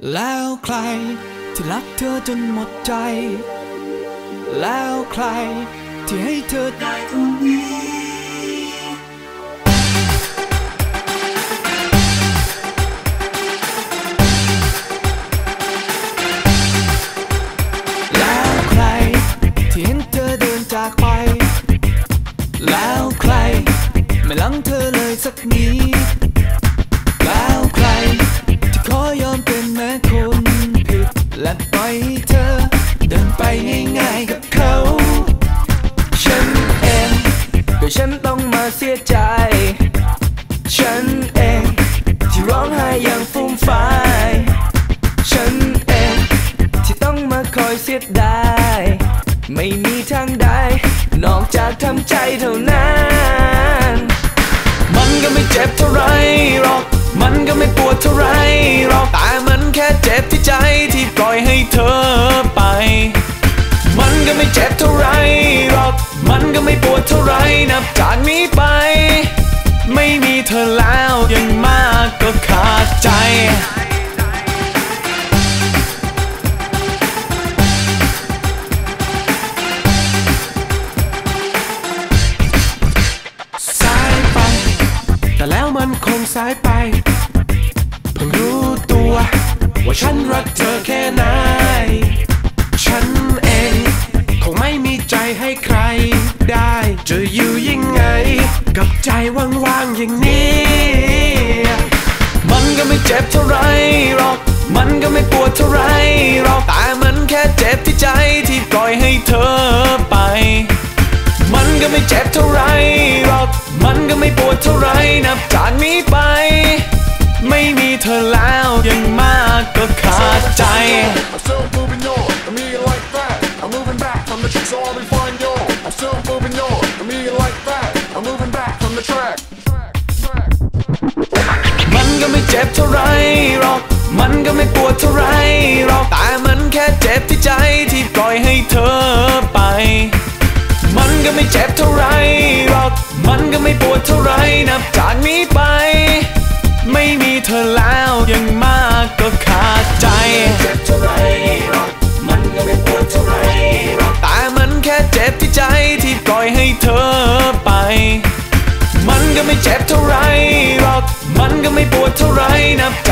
แล้วใครที่รักเธอจนหมดใจแล้วใครที่ให้เธอได้ตรงนี้แล้วใครที่เห็นเธอเดินจากไปแล้วใครไม่หลังเธอเลยสักนิดแล้วใครที่ขอยอมเป็นแม้คนผิดและปล่อยให้เธอเดินไปง่ายๆกับเขาฉันเองก็ฉันต้องมาเสียใจฉันเองที่ร้องไห้อย่างฟูมฟายฉันเองที่ต้องมาคอยเสียดายไม่มีทางใดนอกจากทำใจเท่านั้นมันก็ไม่เจ็บเท่าไรหรอกมันก็ไม่ปวดเท่าไรหรอกแต่มันแค่เจ็บที่ใจที่ปล่อยให้เธอไปมันก็ไม่เจ็บเท่าไรหรอกมันก็ไม่ปวดเท่าไรนับจากนี้ไปไม่มีเธอแล้วยังมากก็ขาดใจสายไปแต่แล้วมันคงสายไปเพิ่งรู้ตัวว่าฉันรักเธอแค่ไหนฉันเองคงไม่มีใจให้ใครได้จะอยู่ยังไงกับใจว่างๆอย่างนี้มันก็ไม่เจ็บเท่าไรหรอกมันก็ไม่ปวดเท่าไรหรอกแต่มันแค่เจ็บที่ใจที่ปล่อยให้เธอไปมันก็ไม่เจ็บเท่าไรหรอกมันก็ไม่ปวดเท่าไรนับจากนี้ไปไม่มีเธอแล้วยังมากก็ขาดใจมันก็ไม่เจ็บเท่าไรหรอกมันก็ไม่ปวดเท่าไรหรอกแต่มันแค่เจ็บที่ใจที่ปล่อยให้เธอไปมันก็ไม่เจ็บเท่าไรหรอกมันก็ไม่ปวดเท่าไรนับจากนี้ไปไม่มีเธอแล้วยังมากก็ขาดใจเจ็บเท่าไรหรอกมันก็ไม่ปวดเท่าไรหรอกแต่มันแค่เจ็บที่ใจที่ปล่อยให้เธอไปมันก็ไม่เจ็บเท่าไรหรอกมันก็ไม่ปวดเท่าไรนับ